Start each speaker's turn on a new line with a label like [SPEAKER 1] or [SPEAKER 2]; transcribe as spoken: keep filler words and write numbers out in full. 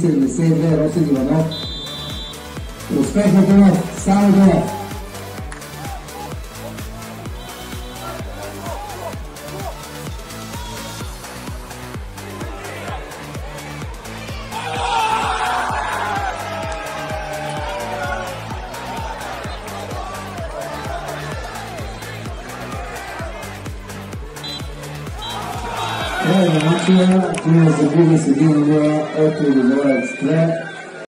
[SPEAKER 1] седемдесет и две Росен Иванов. Успех на Дунав, само Дунав. Край на матча, Дунав загуби с един нула от Лудогорец две.